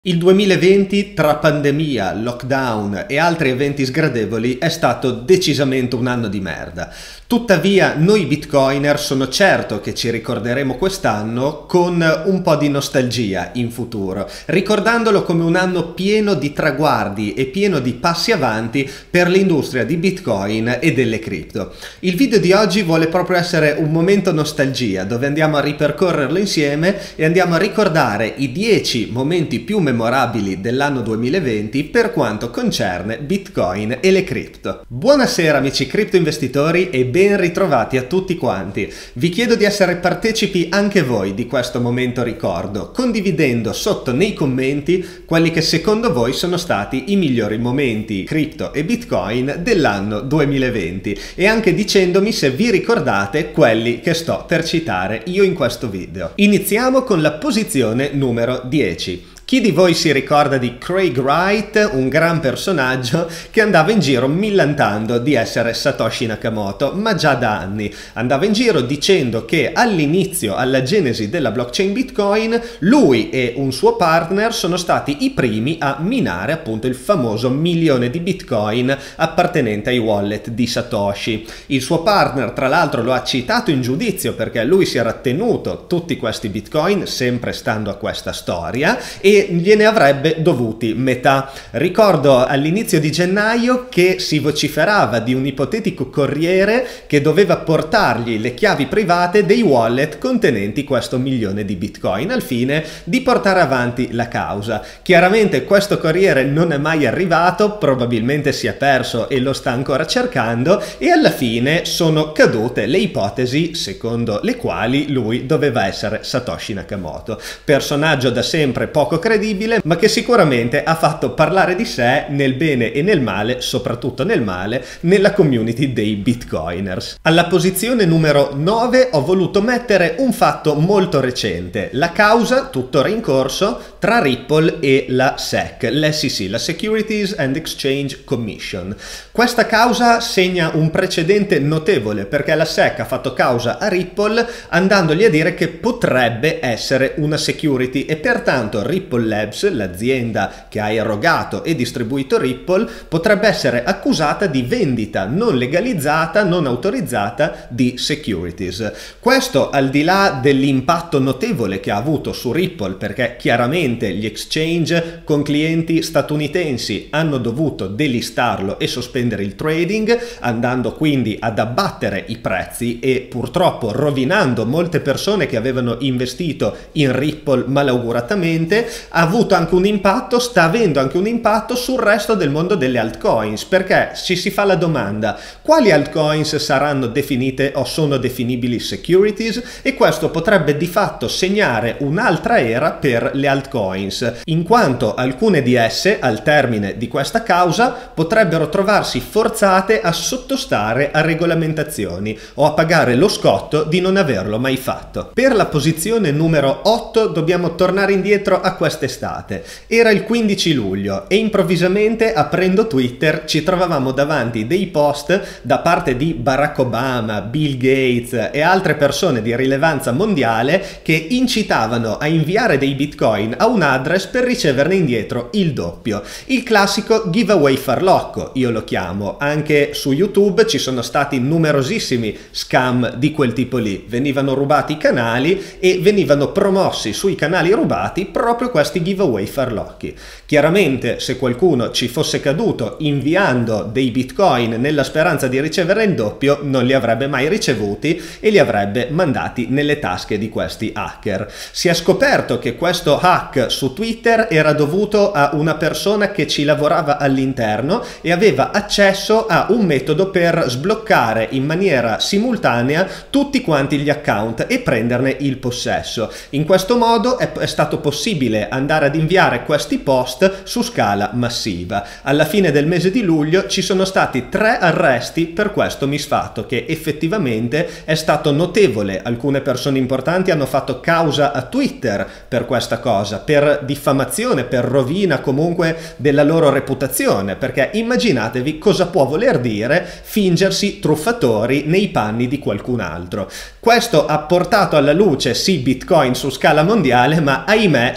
Il 2020, tra pandemia, lockdown e altri eventi sgradevoli, è stato decisamente un anno di merda. Tuttavia, noi bitcoiner sono certo che ci ricorderemo quest'anno con un po' di nostalgia in futuro, ricordandolo come un anno pieno di traguardi e pieno di passi avanti per l'industria di Bitcoin e delle cripto. Il video di oggi vuole proprio essere un momento nostalgia, dove andiamo a ripercorrerlo insieme e andiamo a ricordare i 10 momenti più memorabili dell'anno 2020 per quanto concerne Bitcoin e le cripto. Buonasera amici cripto investitori e ben ritrovati a tutti quanti. Vi chiedo di essere partecipi anche voi di questo momento ricordo, condividendo sotto nei commenti quelli che secondo voi sono stati i migliori momenti cripto e Bitcoin dell'anno 2020 e anche dicendomi se vi ricordate quelli che sto per citare io in questo video. Iniziamo con la posizione numero 10. Chi di voi si ricorda di Craig Wright, un gran personaggio che andava in giro millantando di essere Satoshi Nakamoto, ma già da anni. Andava in giro dicendo che all'inizio, alla genesi della blockchain Bitcoin, lui e un suo partner sono stati i primi a minare appunto il famoso milione di Bitcoin appartenente ai wallet di Satoshi. Il suo partner, tra l'altro, lo ha citato in giudizio perché lui si era tenuto tutti questi Bitcoin, sempre stando a questa storia, e gliene avrebbe dovuti metà. Ricordo all'inizio di gennaio che si vociferava di un ipotetico corriere che doveva portargli le chiavi private dei wallet contenenti questo milione di Bitcoin al fine di portare avanti la causa. Chiaramente questo corriere non è mai arrivato, probabilmente si è perso e lo sta ancora cercando, e alla fine sono cadute le ipotesi secondo le quali lui doveva essere Satoshi Nakamoto, personaggio da sempre poco credibile, ma che sicuramente ha fatto parlare di sé nel bene e nel male, soprattutto nel male, nella community dei bitcoiners. Alla posizione numero 9 ho voluto mettere un fatto molto recente, la causa tuttora in corso tra Ripple e la SEC, l'SEC, la Securities and Exchange Commission. Questa causa segna un precedente notevole perché la SEC ha fatto causa a Ripple andandogli a dire che potrebbe essere una security e pertanto Ripple Labs, l'azienda che ha erogato e distribuito Ripple, potrebbe essere accusata di vendita non legalizzata, non autorizzata di securities. Questo al di là dell'impatto notevole che ha avuto su Ripple, perché chiaramente gli exchange con clienti statunitensi hanno dovuto delistarlo e sospendere il trading, andando quindi ad abbattere i prezzi e purtroppo rovinando molte persone che avevano investito in Ripple malauguratamente. Ha avuto anche un impatto, sta avendo anche un impatto sul resto del mondo delle altcoins, perché ci si fa la domanda: quali altcoins saranno definite o sono definibili securities? E questo potrebbe di fatto segnare un'altra era per le altcoins, in quanto alcune di esse al termine di questa causa potrebbero trovarsi forzate a sottostare a regolamentazioni o a pagare lo scotto di non averlo mai fatto. Per la posizione numero 8 dobbiamo tornare indietro a quest'estate. Era il 15 luglio e improvvisamente, aprendo Twitter, ci trovavamo davanti dei post da parte di Barack Obama, Bill Gates e altre persone di rilevanza mondiale che incitavano a inviare dei bitcoin a un address per riceverne indietro il doppio. Il classico giveaway farlocco, io lo chiamo. Anche su YouTube ci sono stati numerosissimi scam di quel tipo lì. Venivano rubati i canali e venivano promossi sui canali rubati proprio questi giveaway farlocchi. Chiaramente se qualcuno ci fosse caduto inviando dei bitcoin nella speranza di ricevere il doppio non li avrebbe mai ricevuti e li avrebbe mandati nelle tasche di questi hacker. Si è scoperto che questo hack su Twitter era dovuto a una persona che ci lavorava all'interno e aveva accesso a un metodo per sbloccare in maniera simultanea tutti quanti gli account e prenderne il possesso. In questo modo è stato possibile andare ad inviare questi post su scala massiva. Alla fine del mese di luglio ci sono stati 3 arresti per questo misfatto, che effettivamente è stato notevole. Alcune persone importanti hanno fatto causa a Twitter per questa cosa, per diffamazione, per rovina comunque della loro reputazione, perché immaginatevi cosa può voler dire fingersi truffatori nei panni di qualcun altro. Questo ha portato alla luce sì Bitcoin su scala mondiale, ma ahimè sempre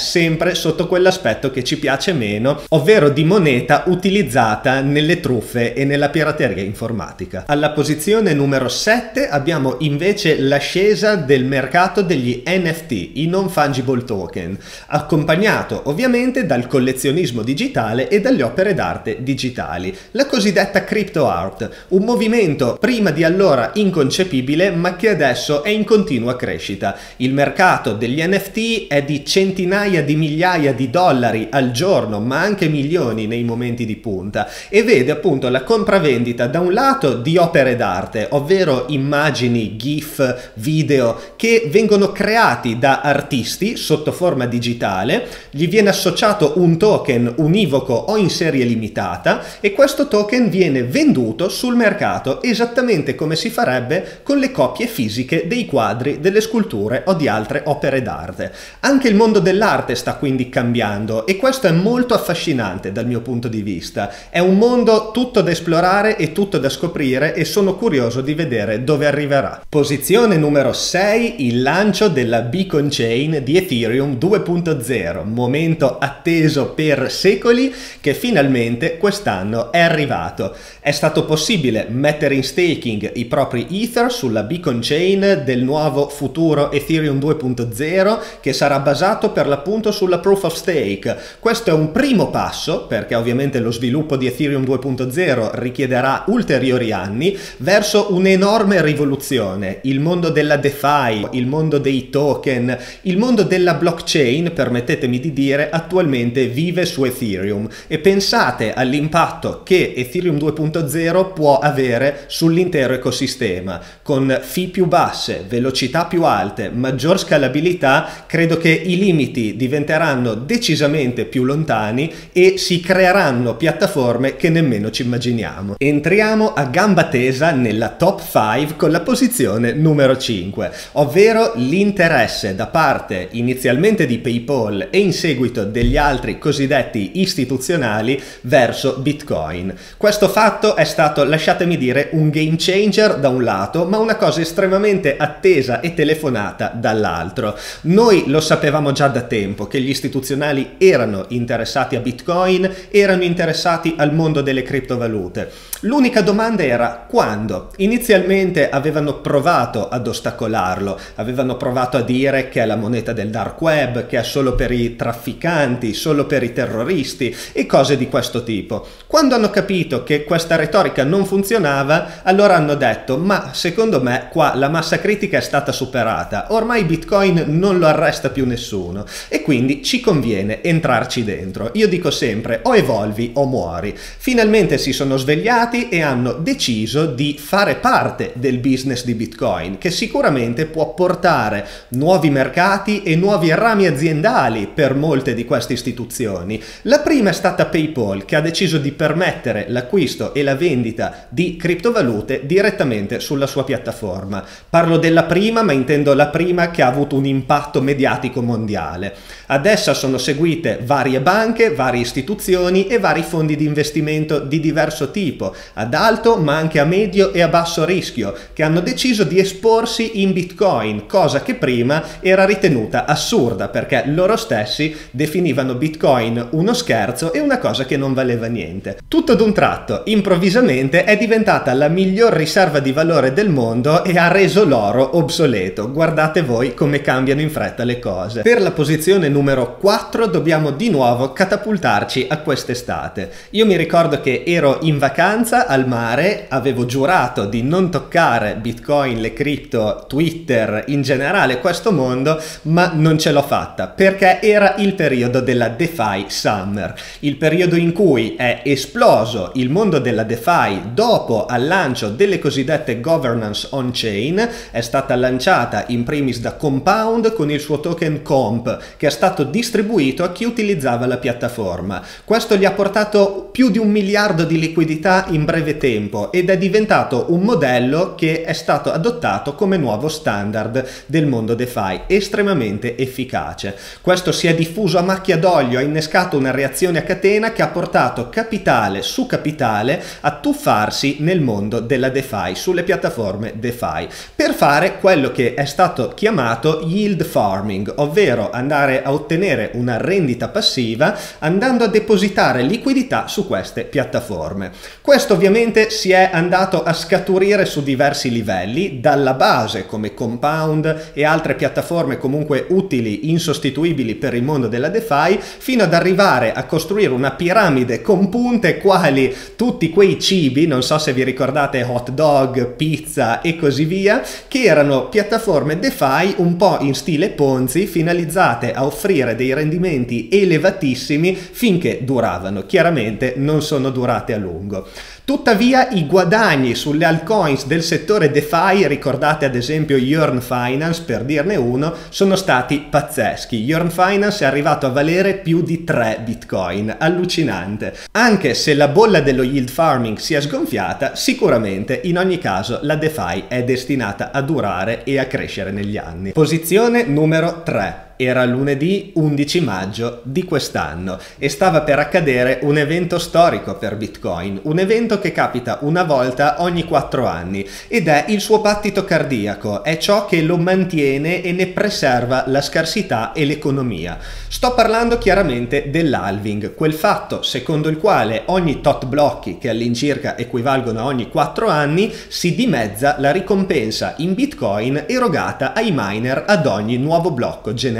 sempre sotto quell'aspetto che ci piace meno, ovvero di moneta utilizzata nelle truffe e nella pirateria informatica. Alla posizione numero 7 abbiamo invece l'ascesa del mercato degli NFT, i non fungible token, accompagnato ovviamente dal collezionismo digitale e dalle opere d'arte digitali, la cosiddetta crypto art, un movimento prima di allora inconcepibile ma che adesso è in continua crescita. Il mercato degli NFT è di centinaia di migliaia di dollari al giorno, ma anche milioni nei momenti di punta, e vede appunto la compravendita da un lato di opere d'arte, ovvero immagini, GIF, video che vengono creati da artisti sotto forma digitale, gli viene associato un token univoco o in serie limitata e questo token viene venduto sul mercato esattamente come si farebbe con le copie fisiche dei quadri, delle sculture o di altre opere d'arte. Anche il mondo dell'arte sta quindi cambiando e questo è molto affascinante dal mio punto di vista. È un mondo tutto da esplorare e tutto da scoprire e sono curioso di vedere dove arriverà. Posizione numero 6, il lancio della Beacon Chain di Ethereum 2.0, momento atteso per secoli che finalmente quest'anno è arrivato. È stato possibile mettere in staking i propri Ether sulla Beacon Chain del nuovo futuro Ethereum 2.0 che sarà basato per l'appunto sulla Proof of Stake. Questo è un primo passo, perché ovviamente lo sviluppo di Ethereum 2.0 richiederà ulteriori anni, verso un'enorme rivoluzione. Il mondo della DeFi, il mondo dei token, il mondo della blockchain, permettetemi di dire, attualmente vive su Ethereum e pensate all'impatto che Ethereum 2.0 può avere sull'intero ecosistema. Con fee più basse, velocità più alte, maggior scalabilità, credo che i limiti diventeranno decisamente più lontani e si creeranno piattaforme che nemmeno ci immaginiamo. Entriamo a gamba tesa nella top 5 con la posizione numero 5, ovvero l'interesse da parte inizialmente di PayPal e in seguito degli altri cosiddetti istituzionali verso Bitcoin. Questo fatto è stato, lasciatemi dire, un game changer da un lato, ma una cosa estremamente attesa e telefonata dall'altro. Noi lo sapevamo già da tempo che gli istituzionali erano interessati a Bitcoin, erano interessati al mondo delle criptovalute. L'unica domanda era quando. Inizialmente avevano provato ad ostacolarlo, avevano provato a dire che è la moneta del dark web, che è solo per i trafficanti, solo per i terroristi e cose di questo tipo. Quando hanno capito che questa retorica non funzionava, allora hanno detto: ma secondo me qua la massa critica è stata superata, ormai Bitcoin non lo arresta più nessuno e quindi ci conviene entrarci dentro. Io dico sempre: o evolvi o muori. Finalmente si sono svegliati e hanno deciso di fare parte del business di Bitcoin, che sicuramente può portare nuovi mercati e nuovi rami aziendali per molte di queste istituzioni. La prima è stata PayPal, che ha deciso di permettere l'acquisto e la vendita di criptovalute direttamente sulla sua piattaforma. Parlo della prima, ma intendo la prima che ha avuto un impatto mediatico mondiale. Ad essa sono seguite varie banche, varie istituzioni e vari fondi di investimento di diverso tipo, ad alto ma anche a medio e a basso rischio, che hanno deciso di esporsi in Bitcoin, cosa che prima era ritenuta assurda perché loro stessi definivano Bitcoin uno scherzo e una cosa che non valeva niente. Tutto d'un tratto, improvvisamente, è diventata la miglior riserva di valore del mondo e ha reso l'oro obsoleto. Guardate voi come cambiano in fretta le cose. Per la posizione numero 4 dobbiamo di nuovo catapultarci a quest'estate. Io mi ricordo che ero in vacanza al mare, avevo giurato di non toccare Bitcoin, le cripto, Twitter, in generale questo mondo, ma non ce l'ho fatta perché era il periodo della DeFi Summer, il periodo in cui è esploso il mondo della DeFi dopo al lancio delle cosiddette governance on-chain. È stata lanciata in primis da Compound con il suo token Comp, che è stato distribuito a chi utilizzava la piattaforma. Questo gli ha portato più di 1 miliardo di liquidità in breve tempo ed è diventato un modello che è stato adottato come nuovo standard del mondo DeFi, estremamente efficace. Questo si è diffuso a macchia d'olio, ha innescato una reazione a catena che ha portato capitale su capitale a tuffarsi nel mondo della DeFi, sulle piattaforme DeFi, per fare quello che è stato chiamato yield farming, ovvero andare a ottenere ottenere una rendita passiva andando a depositare liquidità su queste piattaforme. Questo ovviamente si è andato a scaturire su diversi livelli, dalla base come Compound e altre piattaforme comunque utili, insostituibili per il mondo della DeFi, fino ad arrivare a costruire una piramide con punte quali tutti quei cibi, non so se vi ricordate hot dog, pizza e così via, che erano piattaforme DeFi un po' in stile Ponzi, finalizzate a offrire dei rendimenti elevatissimi finché duravano. Chiaramente non sono durate a lungo. Tuttavia i guadagni sulle altcoins del settore DeFi, ricordate ad esempio Yearn Finance per dirne uno, sono stati pazzeschi. Yearn Finance è arrivato a valere più di 3 bitcoin, allucinante. Anche se la bolla dello yield farming si è sgonfiata, sicuramente in ogni caso la DeFi è destinata a durare e a crescere negli anni. Posizione numero 3. Era lunedì 11 maggio di quest'anno e stava per accadere un evento storico per Bitcoin, un evento che capita una volta ogni 4 anni ed è il suo battito cardiaco, è ciò che lo mantiene e ne preserva la scarsità e l'economia. Sto parlando chiaramente dell'halving, quel fatto secondo il quale ogni tot blocchi, che all'incirca equivalgono a ogni 4 anni, si dimezza la ricompensa in Bitcoin erogata ai miner ad ogni nuovo blocco generato.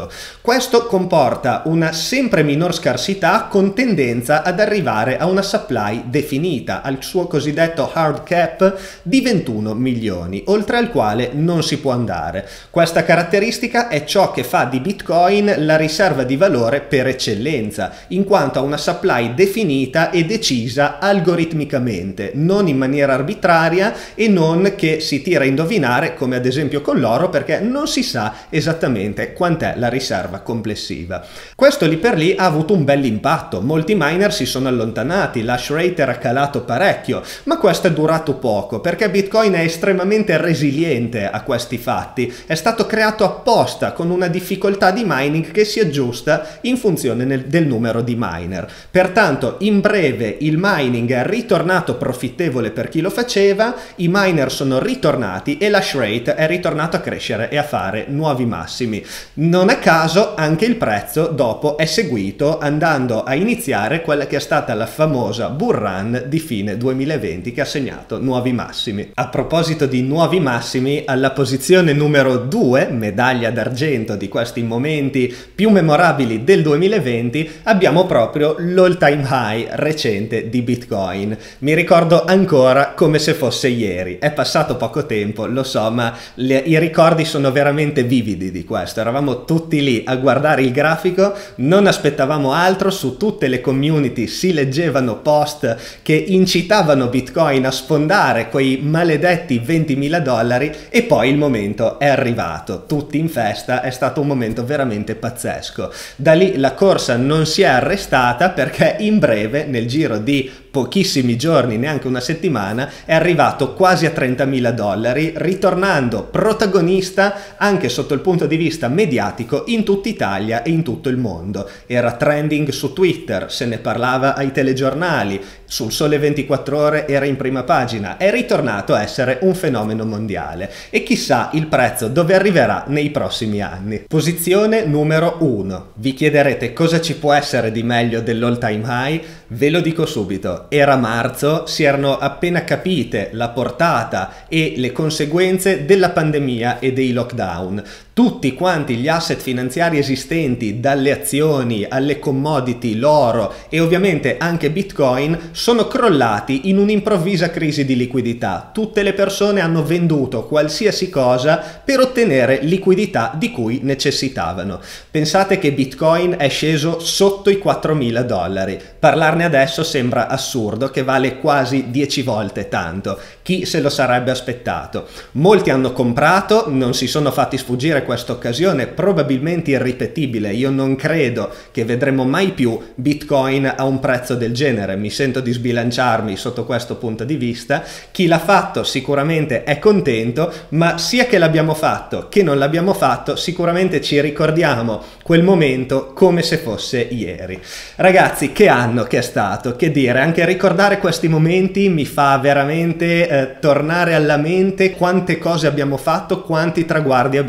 Questo comporta una sempre minor scarsità con tendenza ad arrivare a una supply definita, al suo cosiddetto hard cap di 21 milioni, oltre al quale non si può andare. Questa caratteristica è ciò che fa di Bitcoin la riserva di valore per eccellenza, in quanto ha una supply definita e decisa algoritmicamente, non in maniera arbitraria e non che si tira a indovinare come ad esempio con l'oro, perché non si sa esattamente quant'è la riserva complessiva. Questo lì per lì ha avuto un bell'impatto, molti miner si sono allontanati, l'hash rate era calato parecchio, ma questo è durato poco perché Bitcoin è estremamente resiliente a questi fatti, è stato creato apposta con una difficoltà di mining che si aggiusta in funzione del numero di miner. Pertanto in breve il mining è ritornato profittevole per chi lo faceva, i miner sono ritornati e l'hash rate è ritornato a crescere e a fare nuovi massimi. Non a caso anche il prezzo dopo è seguito, andando a iniziare quella che è stata la famosa bull run di fine 2020 che ha segnato nuovi massimi. A proposito di nuovi massimi, alla posizione numero 2, medaglia d'argento di questi momenti più memorabili del 2020, abbiamo proprio l'all time high recente di Bitcoin. Mi ricordo ancora come se fosse ieri, è passato poco tempo, lo so, ma i ricordi sono veramente vividi di questo. Eravamo tutti lì a guardare il grafico, non aspettavamo altro, su tutte le community si leggevano post che incitavano Bitcoin a sfondare quei maledetti $20.000 e poi il momento è arrivato, tutti in festa, è stato un momento veramente pazzesco. Da lì la corsa non si è arrestata perché in breve, nel giro di pochissimi giorni, neanche una settimana, è arrivato quasi a $30.000, ritornando protagonista anche sotto il punto di vista mediatico in tutta Italia e in tutto il mondo. Era trending su Twitter, se ne parlava ai telegiornali, sul Sole 24 Ore era in prima pagina, è ritornato a essere un fenomeno mondiale e chissà il prezzo dove arriverà nei prossimi anni. Posizione numero 1. Vi chiederete cosa ci può essere di meglio dell'all time high? Ve lo dico subito, era marzo, si erano appena capite la portata e le conseguenze della pandemia e dei lockdown. Tutti quanti gli asset finanziari esistenti, dalle azioni alle commodity, l'oro e ovviamente anche Bitcoin, sono crollati in un'improvvisa crisi di liquidità. Tutte le persone hanno venduto qualsiasi cosa per ottenere liquidità di cui necessitavano. Pensate che Bitcoin è sceso sotto i $4.000. Parlarne adesso sembra assurdo, che vale quasi 10 volte tanto. Chi se lo sarebbe aspettato? Molti hanno comprato, non si sono fatti sfuggire questa occasione probabilmente irripetibile. Io non credo che vedremo mai più Bitcoin a un prezzo del genere, mi sento di sbilanciarmi sotto questo punto di vista. Chi l'ha fatto sicuramente è contento, ma sia che l'abbiamo fatto che non l'abbiamo fatto, sicuramente ci ricordiamo quel momento come se fosse ieri. Ragazzi, che anno che è stato, che dire, anche ricordare questi momenti mi fa veramente tornare alla mente quante cose abbiamo fatto, quanti traguardi abbiamo raggiunto.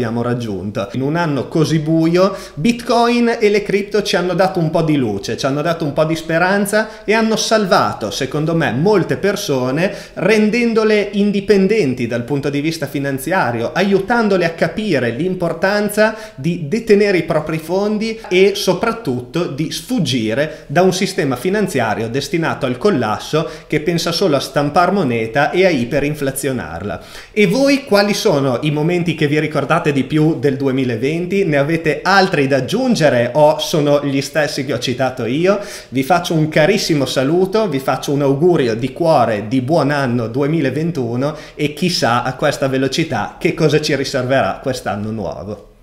raggiunto. In un anno così buio, Bitcoin e le cripto ci hanno dato un po' di luce, ci hanno dato un po' di speranza e hanno salvato, secondo me, molte persone, rendendole indipendenti dal punto di vista finanziario, aiutandole a capire l'importanza di detenere i propri fondi e soprattutto di sfuggire da un sistema finanziario destinato al collasso che pensa solo a stampare moneta e a iperinflazionarla. E voi quali sono i momenti che vi ricordate di più del 2020? Ne avete altri da aggiungere o sono gli stessi che ho citato io? Vi faccio un carissimo saluto, vi faccio un augurio di cuore di buon anno 2021 e chissà a questa velocità che cosa ci riserverà quest'anno nuovo.